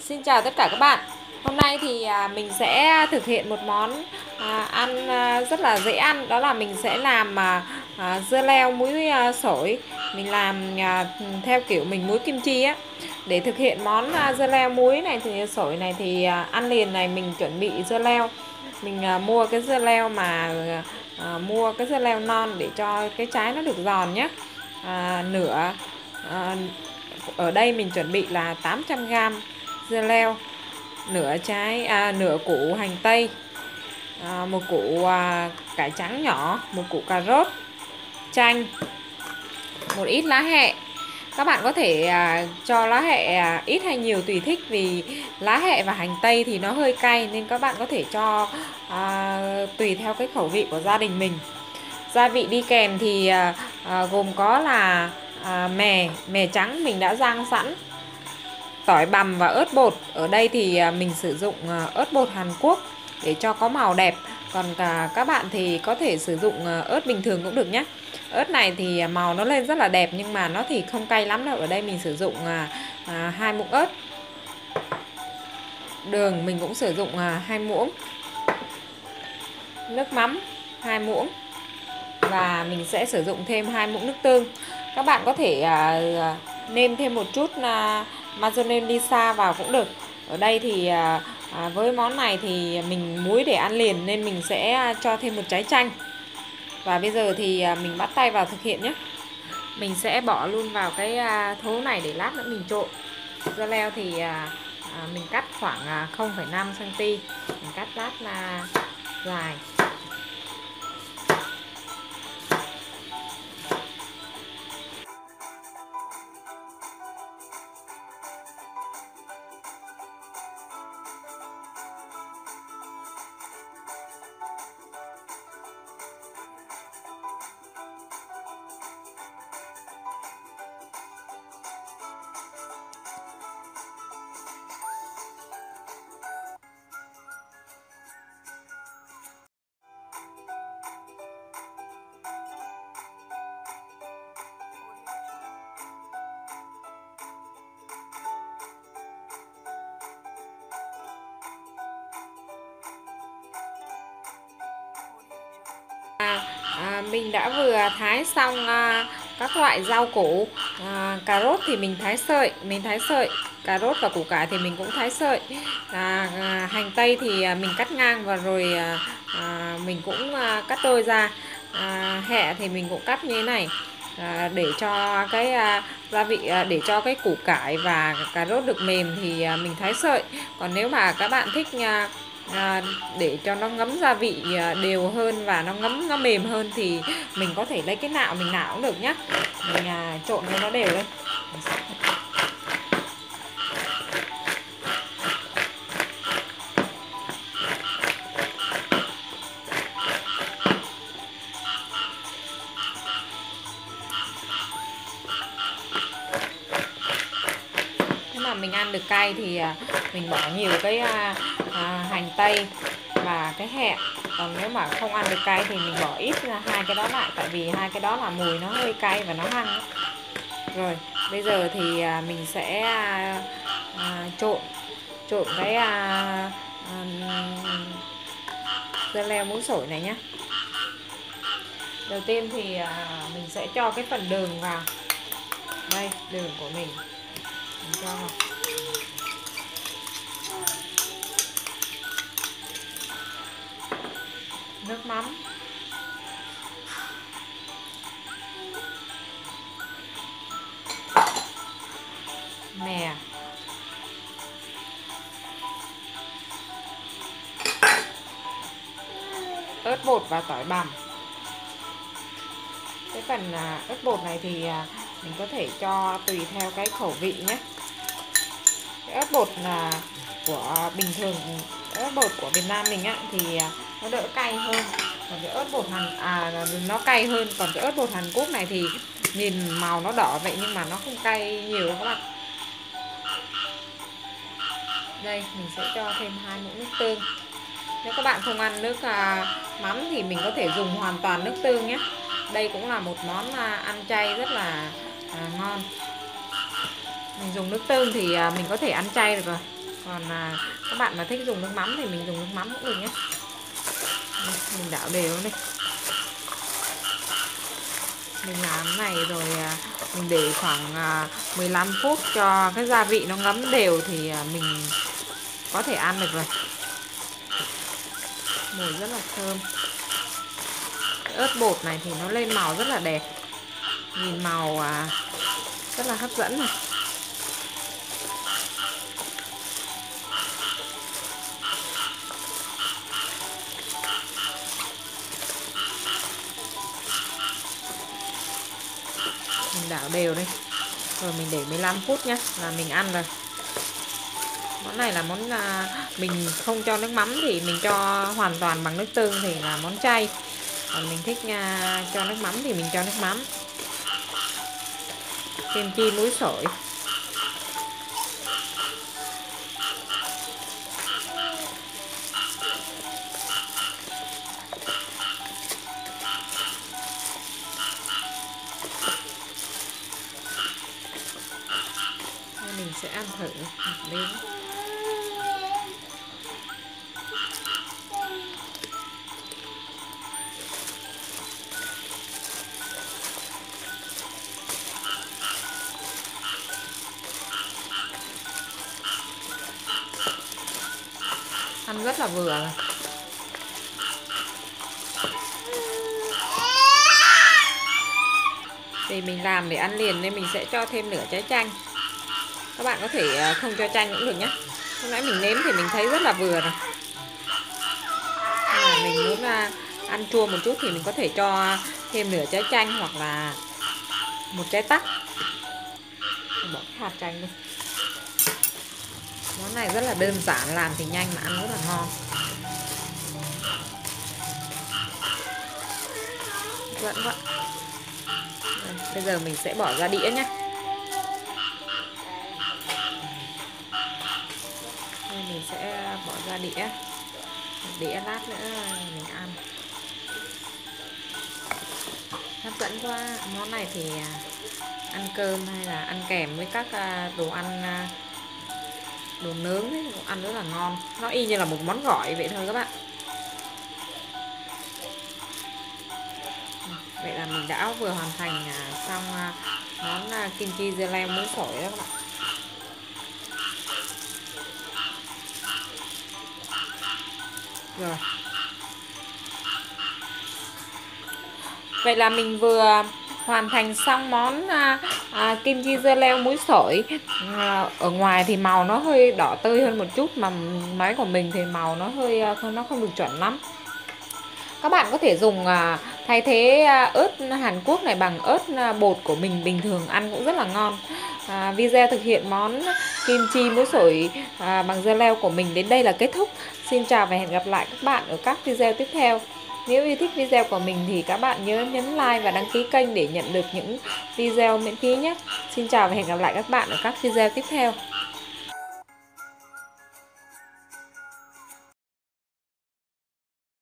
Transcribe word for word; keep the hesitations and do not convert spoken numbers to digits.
Xin chào tất cả các bạn. Hôm nay thì à, mình sẽ thực hiện một món à, ăn à, rất là dễ ăn. Đó là mình sẽ làm à, à, dưa leo muối à, sổi. Mình làm à, theo kiểu mình muối kim chi á. Để thực hiện món à, dưa leo muối này thì sổi này thì à, ăn liền này, mình chuẩn bị dưa leo. Mình à, mua cái dưa leo mà à, mua cái dưa leo non để cho cái trái nó được giòn nhé. À, nửa à, ở đây mình chuẩn bị là tám trăm gam dưa leo, nửa trái à, nửa củ hành tây, à, một củ à, cải trắng nhỏ, một củ cà rốt, chanh, một ít lá hẹ. Các bạn có thể à, cho lá hẹ à, ít hay nhiều tùy thích, vì lá hẹ và hành tây thì nó hơi cay nên các bạn có thể cho à, tùy theo cái khẩu vị của gia đình mình. Gia vị đi kèm thì à, à, gồm có là à, mè mè trắng mình đã rang sẵn, tỏi bằm và ớt bột. Ở đây thì mình sử dụng ớt bột Hàn Quốc để cho có màu đẹp, còn cả các bạn thì có thể sử dụng ớt bình thường cũng được nhé. Ớt này thì màu nó lên rất là đẹp nhưng mà nó thì không cay lắm đâu. Ở đây mình sử dụng à, hai muỗng ớt. Đường mình cũng sử dụng à, hai muỗng. Nước mắm hai muỗng. Và mình sẽ sử dụng thêm hai muỗng nước tương. Các bạn có thể à, nêm thêm một chút à, mayonnaise vào cũng được. Ở đây thì à, à, với món này thì mình muối để ăn liền nên mình sẽ cho thêm một trái chanh. Và bây giờ thì à, mình bắt tay vào thực hiện nhé. Mình sẽ bỏ luôn vào cái à, thố này để lát nữa mình trộn. Dưa leo thì à, à, mình cắt khoảng à, không phẩy năm xăng ti mét, mình cắt lát là dài. À, à, mình đã vừa thái xong à, các loại rau củ. à, Cà rốt thì mình thái sợi, mình thái sợi cà rốt và củ cải thì mình cũng thái sợi. à, à, Hành tây thì à, mình cắt ngang và rồi à, à, mình cũng à, cắt đôi ra. à, Hẹ thì mình cũng cắt như thế này, à, để cho cái à, gia vị à, để cho cái củ cải và cà rốt được mềm thì à, mình thái sợi. Còn nếu mà các bạn thích à, À, để cho nó ngấm gia vị đều hơn và nó ngấm nó mềm hơn thì mình có thể lấy cái nạo mình nạo cũng được nhá. Mình à, trộn cho nó đều lên. Nếu mà mình ăn được cay thì à, mình bỏ nhiều cái à, à, hành tây và cái hẹ. Còn nếu mà không ăn được cay thì mình bỏ ít hai cái đó lại, tại vì hai cái đó là mùi nó hơi cay và nó hăng. Rồi bây giờ thì à, mình sẽ à, à, trộn trộn cái à, à, dưa leo muối sổi này nhé. Đầu tiên thì à, mình sẽ cho cái phần đường vào. Đây, đường của mình mình cho vào. Nước mắm, mè, ớt bột và tỏi bằm. Cái phần à, ớt bột này thì à, mình có thể cho tùy theo cái khẩu vị nhé. Cái ớt bột là của bình thường, ớt bột của Việt Nam mình á thì à, nó đỡ cay hơn. Còn cái ớt bột Hàn à nó cay hơn, còn cái ớt bột Hàn Quốc này thì nhìn màu nó đỏ vậy nhưng mà nó không cay nhiều đâu các bạn. Đây mình sẽ cho thêm hai muỗng nước tương. Nếu các bạn không ăn nước à, mắm thì mình có thể dùng hoàn toàn nước tương nhé. Đây cũng là một món à, ăn chay rất là à, ngon. Mình dùng nước tương thì à, mình có thể ăn chay được rồi. Còn à, các bạn mà thích dùng nước mắm thì mình dùng nước mắm cũng được nhé. Mình đảo đều đi. Mình làm này rồi à, mình để khoảng à, mười lăm phút cho cái gia vị nó ngấm đều thì à, mình có thể ăn được rồi. Mùi rất là thơm. Cái ớt bột này thì nó lên màu rất là đẹp. Nhìn màu à, rất là hấp dẫn này. Mình đảo đều đi. Rồi mình để mười lăm phút nhé là mình ăn rồi. Món này là món à, mình không cho nước mắm thì mình cho hoàn toàn bằng nước tương thì là món chay. Còn mình thích à, cho nước mắm thì mình cho nước mắm. Kim chi muối sổi. Mình sẽ ăn thử một miếng. Ăn rất là vừa rồi. Vì mình làm để ăn liền nên mình sẽ cho thêm nửa trái chanh. Các bạn có thể không cho chanh cũng được nhé. Lúc nãy mình nếm thì mình thấy rất là vừa rồi. Mà mình muốn ăn chua một chút thì mình có thể cho thêm nửa trái chanh hoặc là một trái tắc. Mình bỏ hạt chanh đi. Món này rất là đơn giản, làm thì nhanh mà ăn rất là ngon. Vẫn vậy. Bây giờ mình sẽ bỏ ra đĩa nhé. Đây mình sẽ bỏ ra đĩa. Đĩa lát nữa mình ăn. Hấp dẫn quá. Món này thì ăn cơm hay là ăn kèm với các đồ ăn, đồ nướng ấy, ăn rất là ngon. Nó y như là một món gỏi vậy thôi các bạn. Vậy là mình đã vừa hoàn thành xong món kim chi dưa leo muối sổi đó các bạn. Rồi. Vậy là mình vừa hoàn thành xong món à, à, kim chi dưa leo muối sổi. À, ở ngoài thì màu nó hơi đỏ tươi hơn một chút, mà máy của mình thì màu nó hơi không nó không được chuẩn lắm. Các bạn có thể dùng à, thay thế à, ớt Hàn Quốc này bằng ớt à, bột của mình bình thường ăn cũng rất là ngon. À, video thực hiện món kim chi muối sổi à, bằng dưa leo của mình đến đây là kết thúc. Xin chào và hẹn gặp lại các bạn ở các video tiếp theo. Nếu yêu thích video của mình thì các bạn nhớ nhấn like và đăng ký kênh để nhận được những video miễn phí nhé. Xin chào và hẹn gặp lại các bạn ở các video tiếp theo.